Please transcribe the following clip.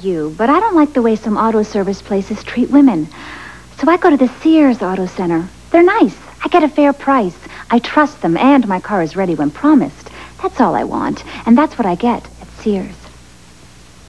you, but I don't like the way some auto service places treat women. So I go to the Sears Auto Center. They're nice. I get a fair price. I trust them, and my car is ready when promised. That's all I want, and that's what I get at Sears.